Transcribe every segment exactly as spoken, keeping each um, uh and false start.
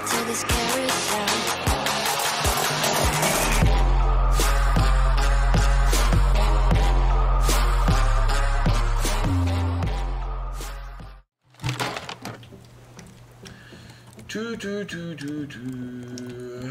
to this carousel. Du, du, du, du, du.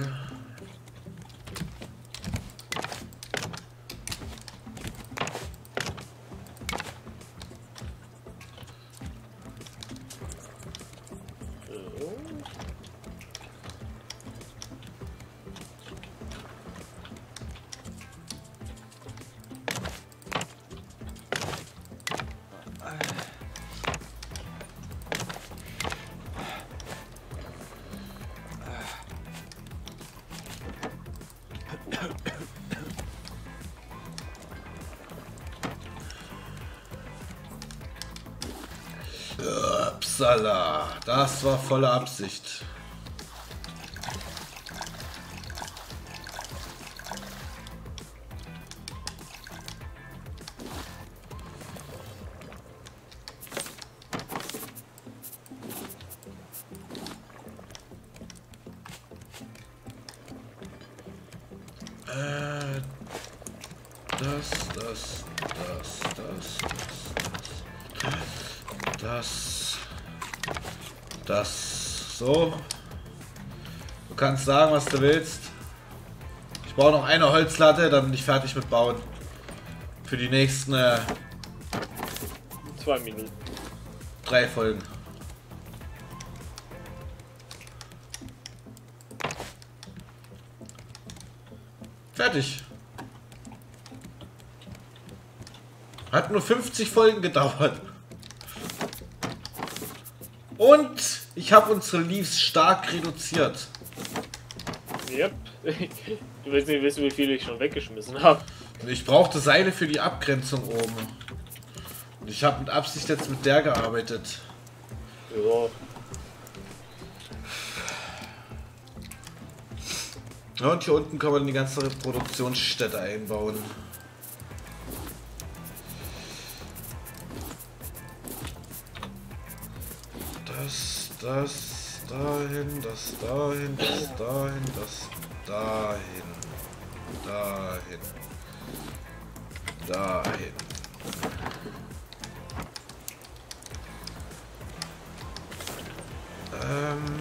Upsala, das war volle Absicht. Äh, das, das, das, das, das, das, das, das, so. Du kannst sagen, was du willst. Ich brauche noch eine Holzlatte, dann bin ich fertig mit Bauen. Für die nächsten äh, zwei Minuten. Drei Folgen. Fertig. Hat nur fünfzig Folgen gedauert. Und ich habe unsere Leaves stark reduziert. Yep. Du willst nicht wissen, wie viele ich schon weggeschmissen habe. Ich brauchte Seile für die Abgrenzung oben. Und ich habe mit Absicht jetzt mit der gearbeitet. Ja. Ja, und hier unten kann man die ganze Reproduktionsstätte einbauen. Das, das, dahin, das, dahin, das, dahin, das, dahin, dahin, dahin. Ähm...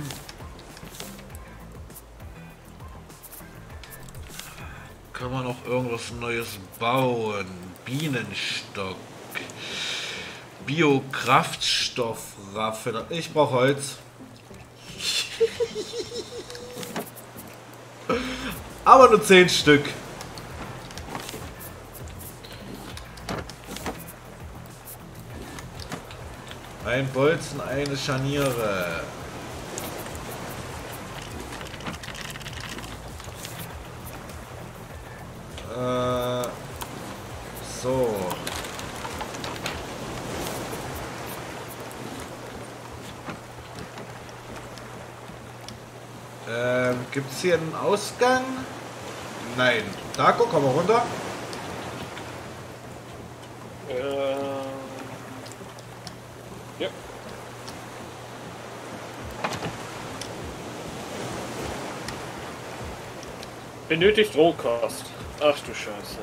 Kann man noch irgendwas Neues bauen? Bienenstock. Biokraftstoffraffe. Ich brauche Holz. Aber nur zehn Stück. Ein Bolzen, eine Scharniere. Äh, so. Ähm, gibt's hier einen Ausgang? Nein. Darko, komm mal runter. Ähm. Ja. Benötigt Rohkost. Ach du Scheiße.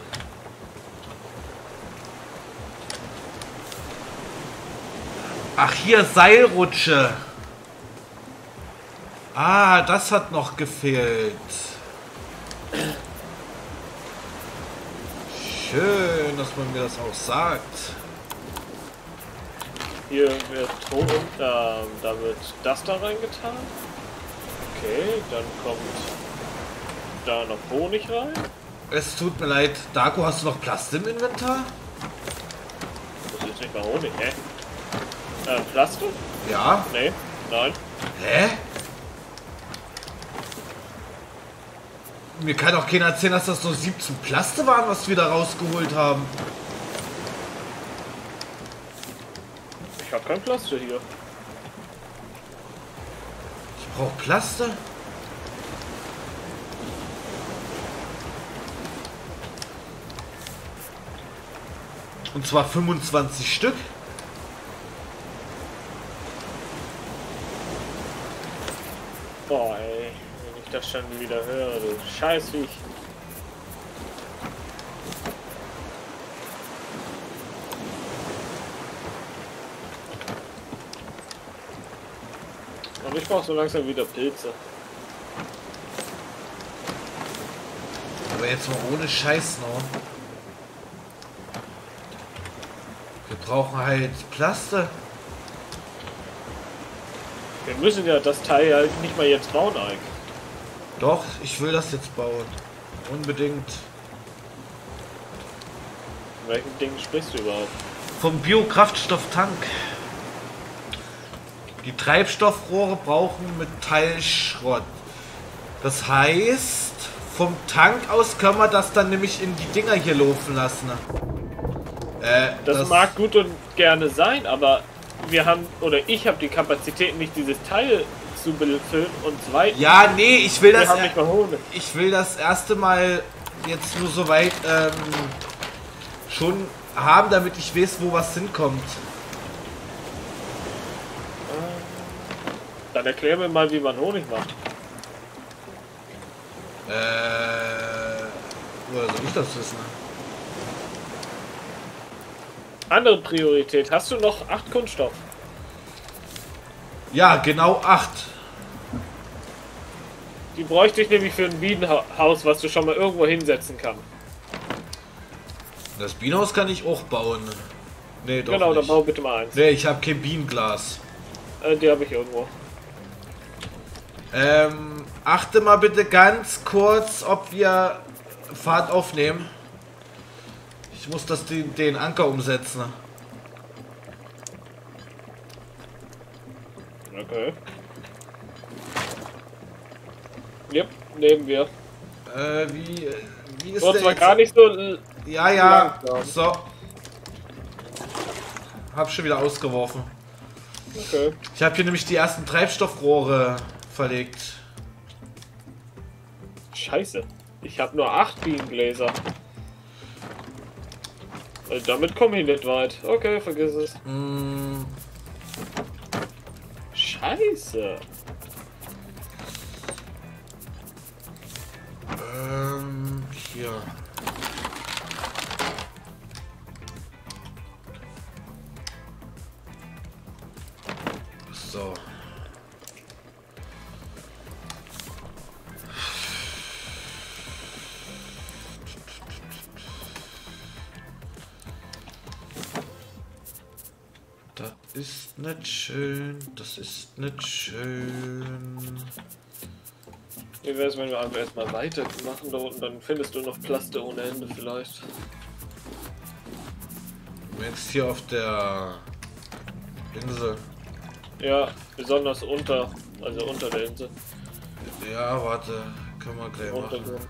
Ach, hier Seilrutsche. Ah, das hat noch gefehlt. Schön, dass man mir das auch sagt. Hier wird Ton, äh, da wird das da reingetan. Okay, dann kommt da noch Honig rein. Es tut mir leid. Darko, hast du noch Plast im Inventar? Das ist nicht mal Honig, hä? Äh, Plastik? Ja. Nee, nein. Hä? Mir kann doch keiner erzählen, dass das nur siebzehn Plaste waren, was wir da rausgeholt haben. Ich hab kein Plastik hier. Ich brauche Plaste. Und zwar fünfundzwanzig Stück. Boah, ey, wenn ich das schon wieder höre, du Scheißviech. Und ich brauche so langsam wieder Pilze. Aber jetzt mal ohne Scheiß noch. Wir brauchen halt Plaste. Wir müssen ja das Teil halt nicht mal jetzt bauen, Ike. Doch, ich will das jetzt bauen. Unbedingt. Von welchem Ding sprichst du überhaupt? Vom Biokraftstofftank. Die Treibstoffrohre brauchen Metallschrott. Das heißt, vom Tank aus können wir das dann nämlich in die Dinger hier laufen lassen. Äh, Das, das mag gut und gerne sein, aber wir haben, oder ich habe die Kapazität nicht, dieses Teil zu befüllen und zweitens, Ja, nee, ich will wir das. haben nicht mal Honig. Ich will das erste Mal jetzt nur so weit ähm, schon haben, damit ich weiß, wo was hinkommt. Dann erklär mir mal, wie man Honig macht. Äh, woher soll ich das wissen? Andere Priorität. Hast du noch acht Kunststoff? Ja, genau acht. Die bräuchte ich nämlich für ein Bienenhaus, was du schon mal irgendwo hinsetzen kannst. Das Bienenhaus kann ich auch bauen. Nee, doch Genau, dann nicht. bau bitte mal eins. Nee, ich habe kein Bienenglas. Äh, die habe ich irgendwo. Ähm, achte mal bitte ganz kurz, ob wir Fahrt aufnehmen. Ich muss das den, den Anker umsetzen. Okay. Yep, nehmen wir. Äh, wie, wie ist Wird der zwar jetzt? gar nicht so. äh, Ja, ja. langsam. So. Hab schon wieder ausgeworfen. Okay. Ich habe hier nämlich die ersten Treibstoffrohre verlegt. Scheiße. Ich habe nur acht Bienengläser. Also damit komme ich nicht weit. Okay, vergiss es. Mm, Scheiße. ähm, hier. So. Das ist nicht schön, das ist nicht schön. Wie wäre es, wenn wir einfach erstmal weitermachen da unten, dann findest du noch Plaste ohne Ende vielleicht. Jetzt hier auf der Insel. Ja, besonders unter, also unter der Insel. Ja, warte, können wir gleich machen. Untergrund.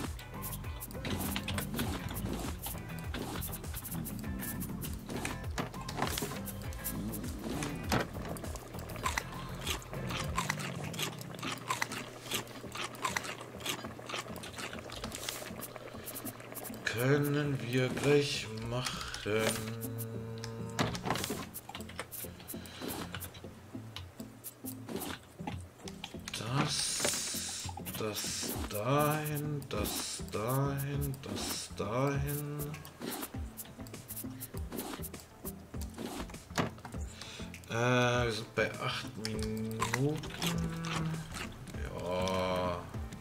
Können wir gleich machen. Das, das dahin, das dahin, das dahin. Äh, wir sind bei acht Minuten. Ja.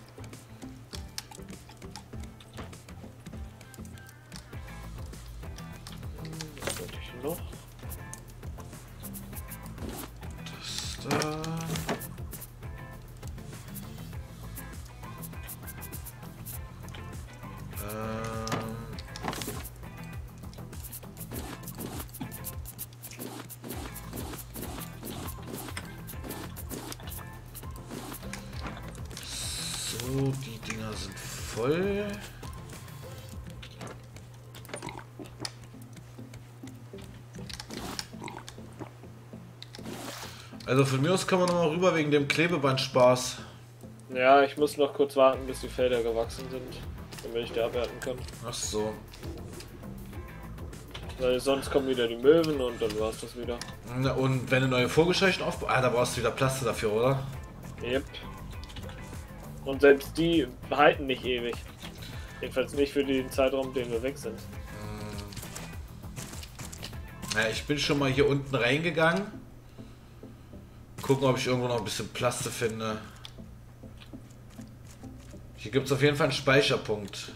Was wollte ich noch? Das da. Ähm. So, die Dinger sind voll. Also von mir aus kann man noch mal rüber wegen dem Klebeband Spaß. Ja, ich muss noch kurz warten, bis die Felder gewachsen sind, damit ich die abernten kann. Ach so. Weil sonst kommen wieder die Möwen und dann war's das wieder. Na, und wenn du neue Vogelscheuchen aufbaust, ah, da brauchst du wieder Plaste dafür, oder? Yep. Und selbst die halten nicht ewig. Jedenfalls nicht für den Zeitraum, den wir weg sind. Ja, ich bin schon mal hier unten reingegangen. Gucken, ob ich irgendwo noch ein bisschen Plaste finde. Hier gibt es auf jeden Fall einen Speicherpunkt.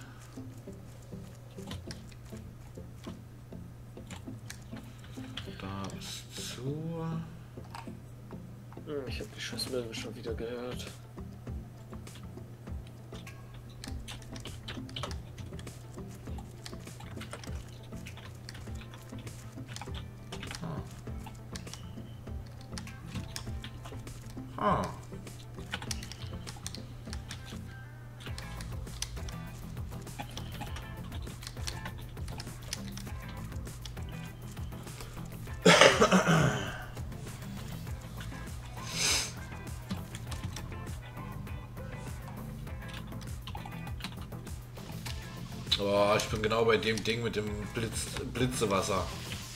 Da ist zu. Hm, ich habe die Schussmilbe schon wieder gehört. Ah. Oh, ich bin genau bei dem Ding mit dem Blitz, Blitzewasser.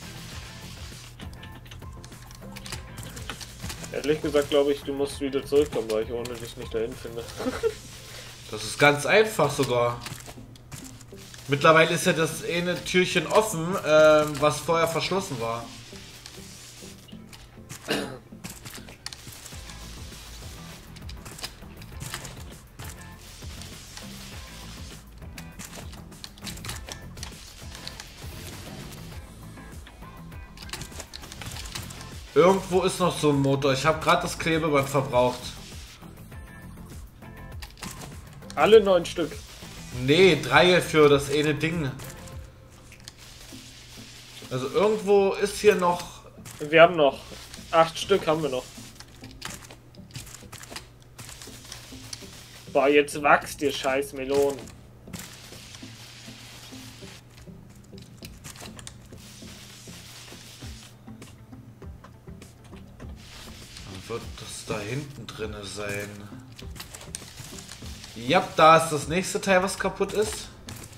Ehrlich gesagt glaube ich, du musst wieder zurückkommen, weil ich ohne dich nicht dahin finde. Das ist ganz einfach sogar. Mittlerweile ist ja das eine Türchen offen, ähm, was vorher verschlossen war. Irgendwo ist noch so ein Motor. Ich habe gerade das Klebeband verbraucht. Alle neun Stück. Nee, drei für das eine Ding. Also irgendwo ist hier noch... Wir haben noch acht Stück haben wir noch. Boah, jetzt wachst ihr scheiß Melonen. Dann wird das da hinten drinne sein. Ja, da ist das nächste Teil, was kaputt ist.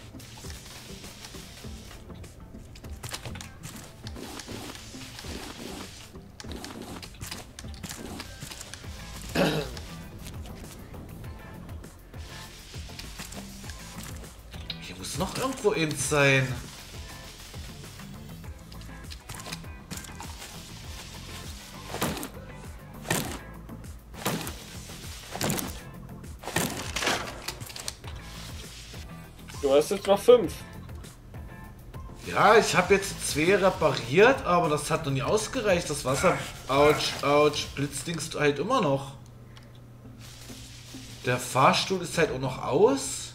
Hier muss noch irgendwo eins sein. Du hast jetzt noch fünf. Ja, ich habe jetzt zwei repariert, aber das hat noch nie ausgereicht. Das Wasser, ouch, ouch, blitzdingst halt immer noch. Der Fahrstuhl ist halt auch noch aus.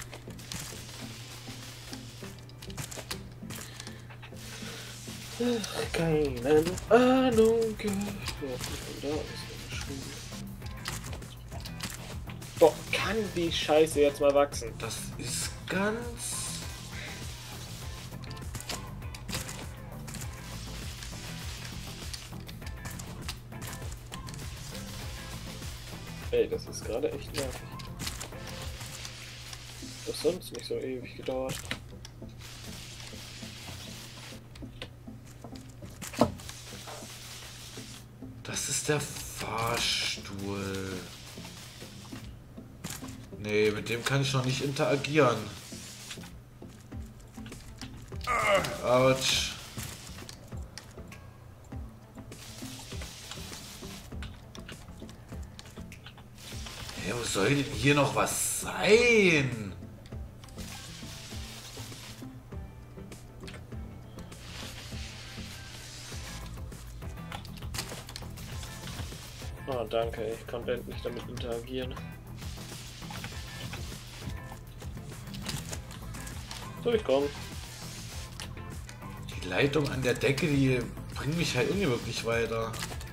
Keine Ahnung. Boah, kann die Scheiße jetzt mal wachsen? Das ist ganz... Ey, das ist gerade echt nervig. Das sonst nicht so ewig gedauert. Das ist der Fahrstuhl. Nee, mit dem kann ich noch nicht interagieren. Autsch. Hey, wo soll denn hier noch was sein? Oh, danke, ich konnte endlich damit interagieren. So, ich komm. Die Leitung an der Decke, die bringt mich halt irgendwie wirklich weiter.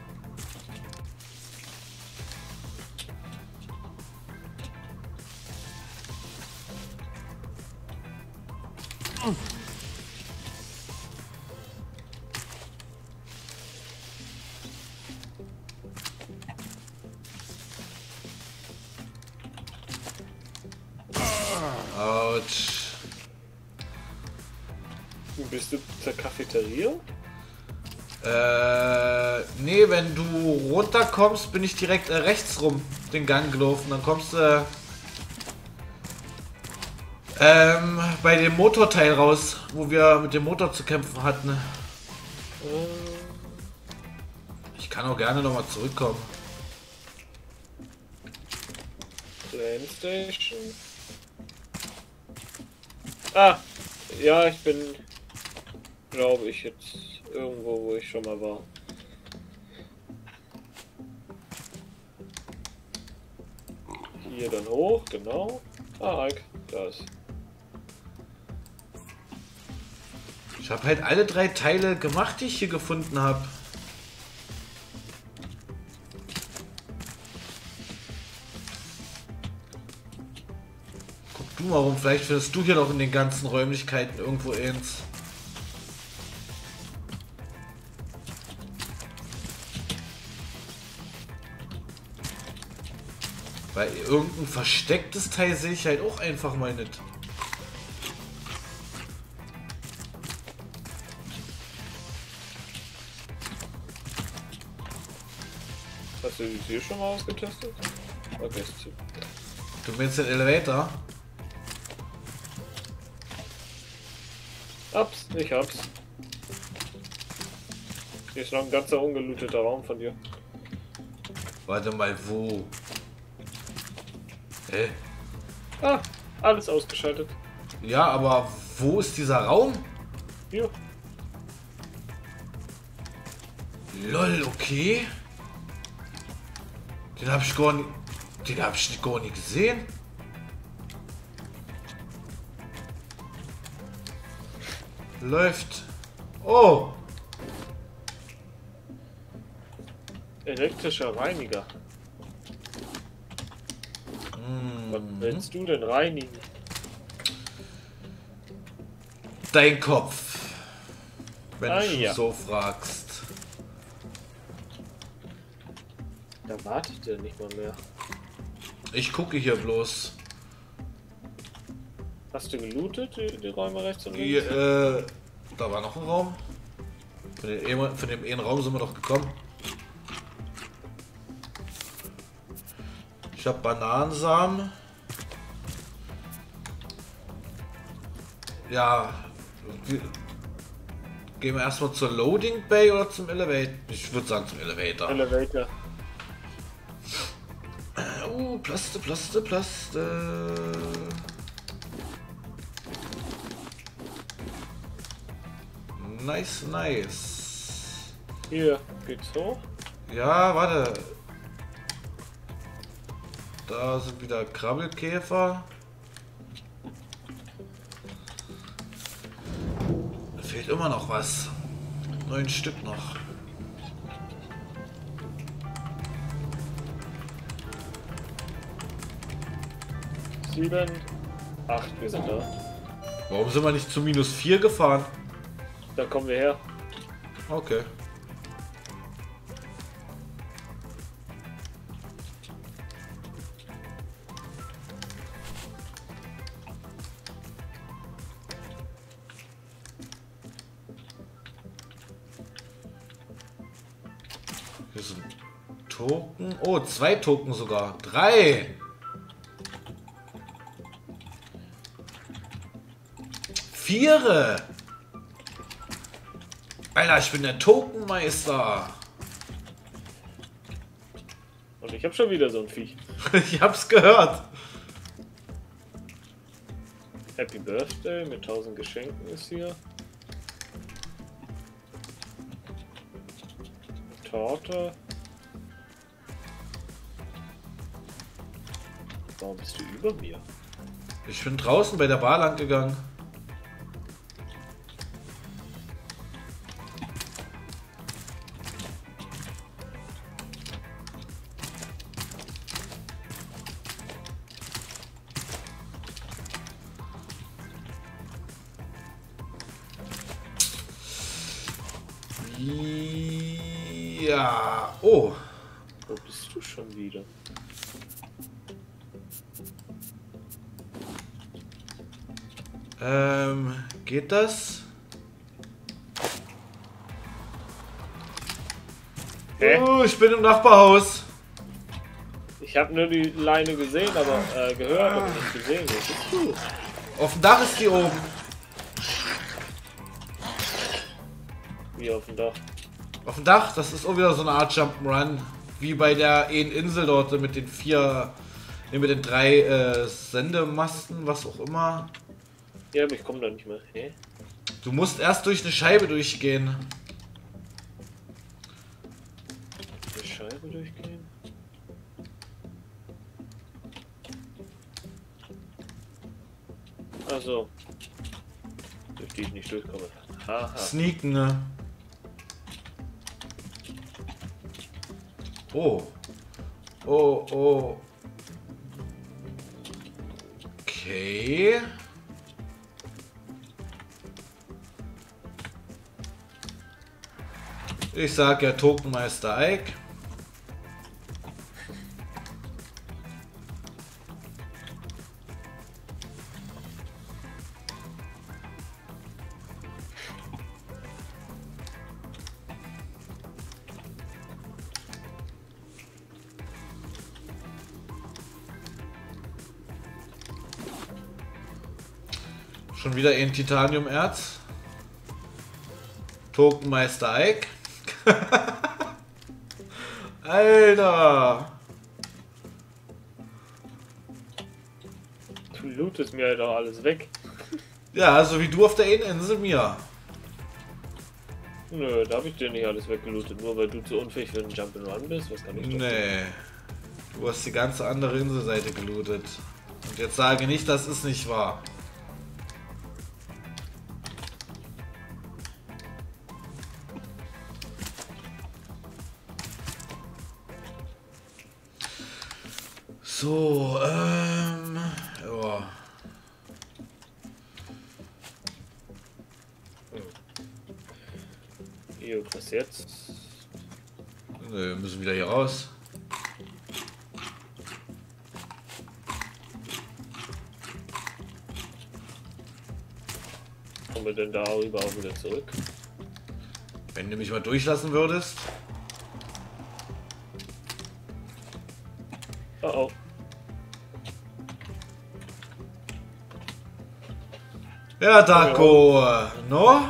Autsch. Bist du zur Cafeteria? Äh, nee, wenn du runterkommst, bin ich direkt äh, rechts rum den Gang gelaufen. Dann kommst du äh, ähm, bei dem Motorteil raus, wo wir mit dem Motor zu kämpfen hatten. Ich kann auch gerne nochmal zurückkommen. Playstation. Ah, ja, ich bin, glaube ich, jetzt irgendwo, wo ich schon mal war. Hier dann hoch, genau. Ah, Ike, da ist. Ich habe halt alle drei Teile gemacht, die ich hier gefunden habe. Guck du mal rum, vielleicht findest du hier noch in den ganzen Räumlichkeiten irgendwo eins. Weil irgendein verstecktes Teil sehe ich halt auch einfach mal nicht. Hast du die Tür schon mal ausgetestet? Okay, ist zu. Du meinst den Elevator? Hab's, ich hab's. Hier ist noch ein ganzer ungelooteter Raum von dir. Warte mal, wo? Hä? Ah, alles ausgeschaltet. Ja, aber wo ist dieser Raum? Hier. Lol, okay. Den hab ich gar nicht. Den hab ich gar nicht gesehen. Läuft. Oh! Elektrischer Reiniger. Mhm. Was willst du denn reinigen? Dein Kopf. Wenn Ah, du ja. so fragst. Da wartet er nicht mal mehr. Ich gucke hier bloß. Hast du gelootet, die, die Räume rechts und Hier, links? äh, da war noch ein Raum. Von dem, von dem einen Raum sind wir doch gekommen. Ich habe Bananensamen. Ja. wir- Gehen wir erstmal zur Loading Bay oder zum Elevator? Ich würde sagen zum Elevator. Elevator. Oh, Plaste, Plaste, Plaste. Nice, nice. Hier geht's hoch. Ja, warte. Da sind wieder Krabbelkäfer. Da fehlt immer noch was. Neun Stück noch. Sieben. Acht, wir sind da. Warum sind wir nicht zu minus vier gefahren? Da kommen wir her. Okay. Hier sind Token. Oh, zwei Token sogar. Drei. Viere. Alter, ich bin der Tokenmeister. Und ich habe schon wieder so ein Viech. Ich hab's gehört. Happy Birthday mit tausend Geschenken ist hier. Torte. Warum bist du über mir? Ich bin draußen bei der Bar lang gegangen. Ja. Oh. Wo bist du schon wieder? Ähm, geht das? Hä? Oh, ich bin im Nachbarhaus. Ich habe nur die Leine gesehen, aber äh, gehört, aber nicht gesehen. Wo bist du? Auf dem Dach ist die oben. Wie auf dem Dach. Auf dem Dach, das ist auch wieder so eine Art Jump'n'Run. Wie bei der einen Insel dort mit den vier, nee, mit den drei äh, Sendemasten, was auch immer. Ja, aber ich komme da nicht mehr. Hä? Du musst erst durch eine Scheibe durchgehen. Eine Scheibe durchgehen? Also, durch die ich nicht durchkomme. Haha. Sneaken, ne? Oh. Oh, oh. Okay. Ich sag ja Tokenmeister Ike. Schon wieder ein Titaniumerz. Tokenmeister Ike. Alter. Du lootest mir halt auch alles weg. Ja, so wie du auf der einen Insel mir. Nö, da habe ich dir nicht alles weggelootet, nur weil du zu unfähig für einen Jump'n'Run bist. Was kann ich doch Nee. Du hast die ganze andere Inselseite gelootet. Und jetzt sage nicht, das ist nicht wahr. So, ähm, ja. Jo, was jetzt? Nö, müssen wieder hier raus. Kommen wir denn darüber auch wieder zurück? Wenn du mich mal durchlassen würdest. Oh oh. Ja, Darko, no?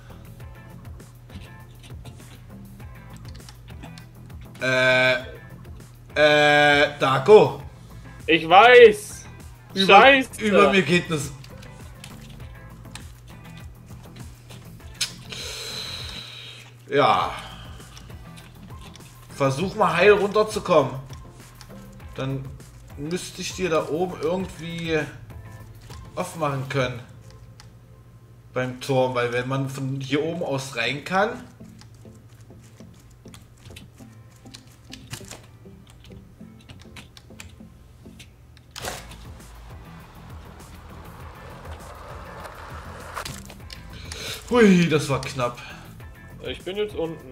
Äh, äh, Darko. Ich weiß! Über, Scheiße! über mir geht das. Ja. Versuch mal heil runterzukommen. Dann müsste ich dir da oben irgendwie aufmachen können. Beim Turm, weil wenn man von hier oben aus rein kann. Hui, das war knapp. Ich bin jetzt unten.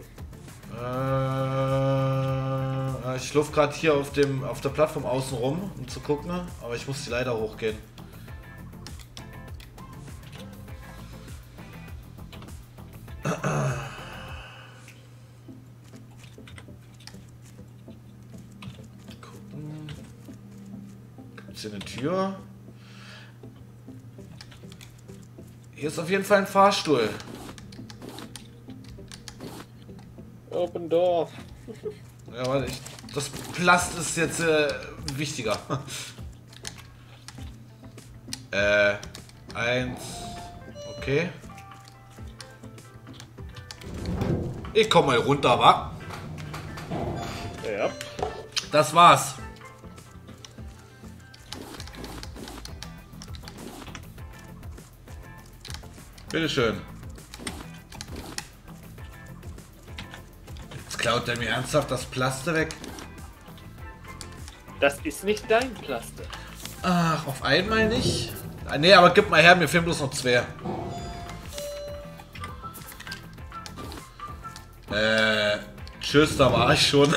Äh, ich laufe gerade hier auf dem auf der Plattform außen rum, um zu gucken, aber ich muss die Leiter hochgehen. Gucken. Gibt's hier eine Tür? Hier ist auf jeden Fall ein Fahrstuhl. Open Door. Ja, warte, ich, das Plast ist jetzt äh, wichtiger. äh, eins. Okay. Ich komm mal runter, wa? Ja. Das war's. Bitteschön. Jetzt klaut er mir ernsthaft das Plaste weg. Das ist nicht dein Plaster. Ach, auf einmal nicht? Ah, nee, aber gib mal her, mir fehlen bloß noch zwei. Äh, tschüss, da war ich schon.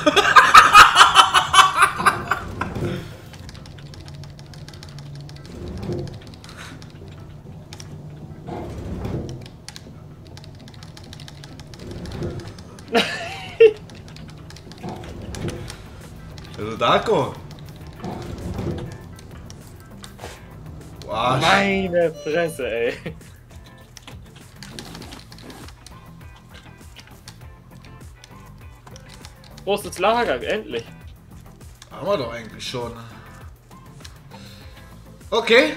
Darko. Boah, Meine Fresse, ey. Großes Lager, endlich. haben wir doch eigentlich schon. Okay.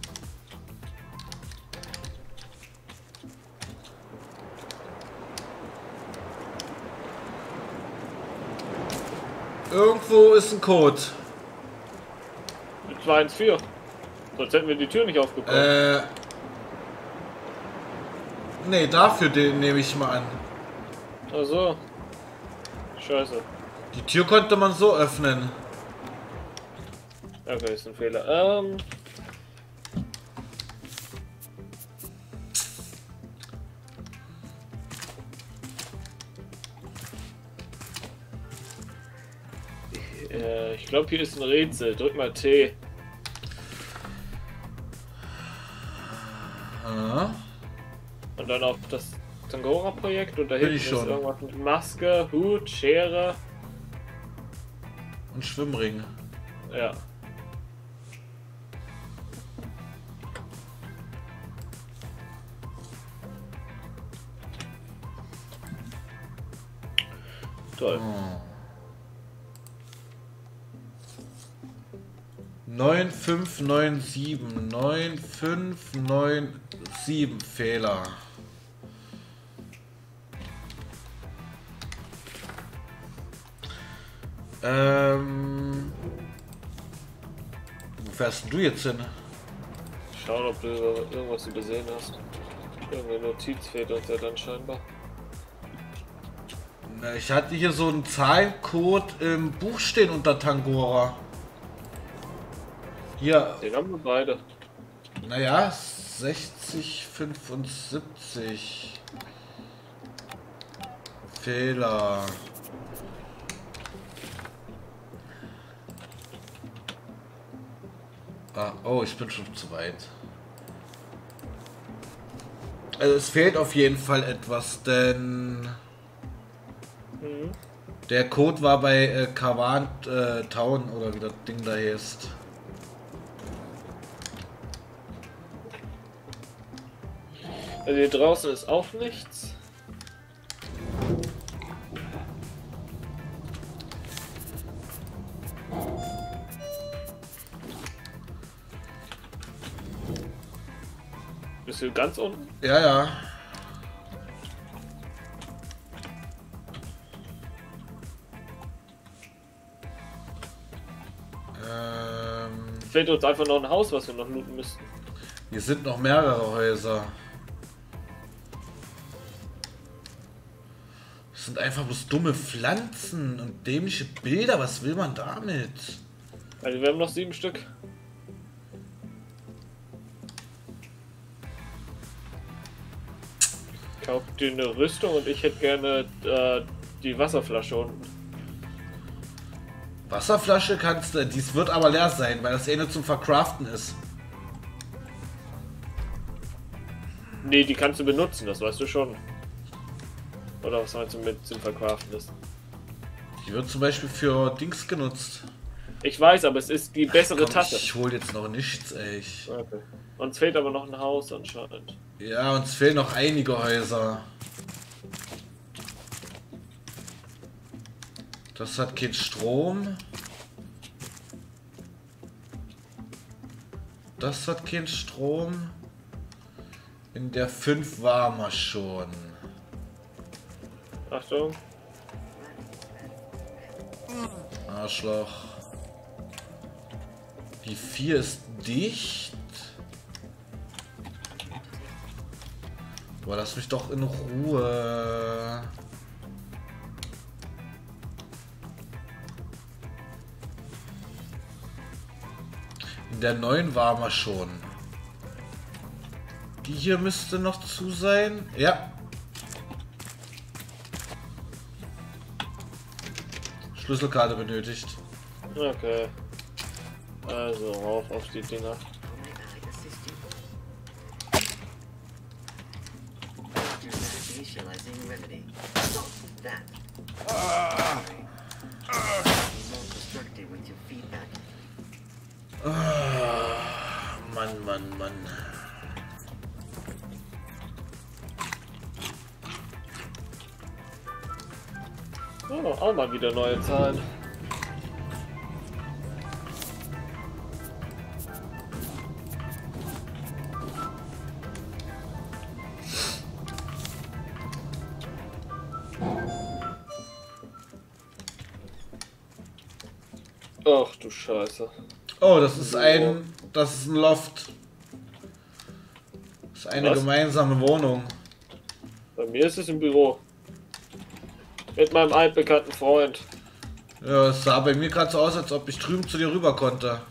Irgendwo ist ein Code. zwei eins vier. Sonst hätten wir die Tür nicht aufgebaut. Äh. Nee, dafür den nehme ich mal an. Ach so. Scheiße. Die Tür konnte man so öffnen. Okay, ist ein Fehler. Ähm. Äh, ich glaube, hier ist ein Rätsel. Drück mal T. Ah. Und dann auf das Tangora-Projekt und da Bin hinten ich ist schon. irgendwas mit Maske, Hut, Schere. Und Schwimmring. Ja. Toll. Oh. neun fünf neun sieben. neun fünf neun sieben. Fehler. Ähm. Wo fährst denn du jetzt hin? Schauen, ob du irgendwas übersehen hast. Irgendeine Notiz fehlt uns ja dann scheinbar. Na, ich hatte hier so einen Zahlencode im Buch stehen unter Tangora. Hier, Den haben wir beide. naja, sechzig fünfundsiebzig. Fehler. Ah, oh, ich bin schon zu weit. Also es fehlt auf jeden Fall etwas, denn Mhm. der Code war bei äh, Kawan äh, Town oder wie das Ding da heißt. Also hier draußen ist auch nichts. Bist du ganz unten? Ja, ja. Ähm, Fehlt uns einfach noch ein Haus, was wir noch looten müssten. hier sind noch mehrere Häuser. Das sind einfach bloß dumme Pflanzen und dämliche Bilder. Was will man damit? Also wir haben noch sieben Stück. Kauf dir eine Rüstung und ich hätte gerne äh, die Wasserflasche unten. Wasserflasche kannst du, dies wird aber leer sein, weil das eh nur zum Verkraften ist. Nee, die kannst du benutzen, das weißt du schon. Oder was meinst du mit zum Verkraften ist? Die wird zum Beispiel für Dings genutzt. Ich weiß, aber es ist die bessere Komm, Tasse. ich hol jetzt noch nichts, ey. Ich- Okay. Uns fehlt aber noch ein Haus anscheinend. Ja, uns fehlen noch einige Häuser. Das hat keinen Strom. Das hat keinen Strom. In der fünf war man schon. Achtung. Arschloch. Die vier ist dicht. Boah, lass mich doch in Ruhe. In der neun war man schon. Die hier müsste noch zu sein. Ja. Schlüsselkarte benötigt. Okay. Also rauf auf die Dinger. Visualizing remedy. That. constructed with your feedback. Ah, Mann, Mann, Mann. Oh, auch mal wieder neue Zahlen. Ach du Scheiße. Oh, das ist ein, das ist ein Loft. Das ist eine Was? gemeinsame Wohnung. Bei mir ist es im Büro. Mit meinem altbekannten Freund. Ja, es sah bei mir gerade so aus, als ob ich drüben zu dir rüber konnte.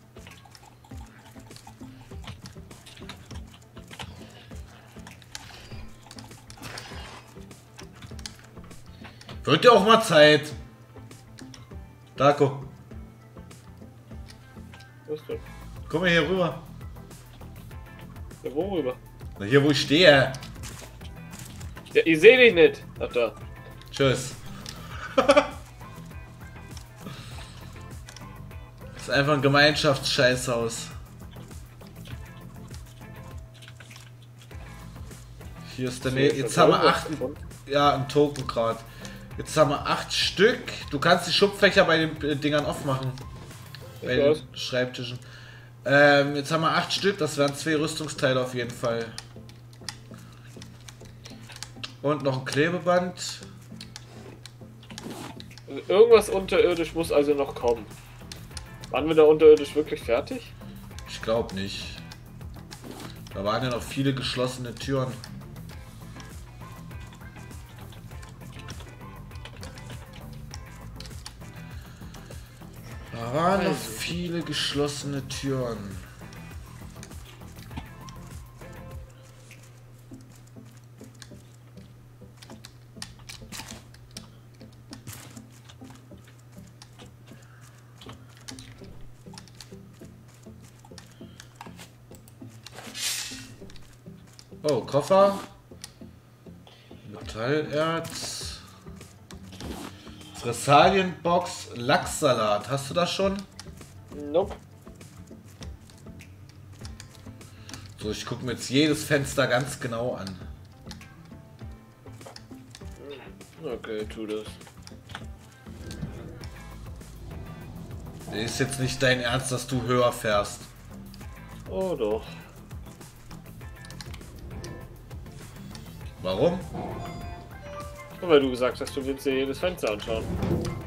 Wird ja auch mal Zeit. Darko, Was denn? komm mal hier rüber. Ja, worüber? Na, hier, wo ich stehe. Ja, ich sehe dich nicht. Ach da. Tschüss. Das ist einfach ein Gemeinschaftsscheißhaus. Hier ist der ne Jetzt haben wir acht. Ja, ein Token gerade. Jetzt haben wir acht Stück. Du kannst die Schubfächer bei den äh, Dingern aufmachen. Bei Ich den weiß. Schreibtischen. Ähm, jetzt haben wir acht Stück. Das wären zwei Rüstungsteile auf jeden Fall. Und noch ein Klebeband. Irgendwas unterirdisch muss also noch kommen. Waren wir da unterirdisch wirklich fertig? Ich glaube nicht. Da waren ja noch viele geschlossene Türen. Da waren noch viele geschlossene Türen. Oh, Koffer. Metallerz. Fressalienbox, Lachssalat. Hast du das schon? Nope. So, ich gucke mir jetzt jedes Fenster ganz genau an. Okay, tu das. Ist jetzt nicht dein Ernst, dass du höher fährst. Oh doch. Warum? Weil du gesagt hast, du willst dir jedes Fenster anschauen.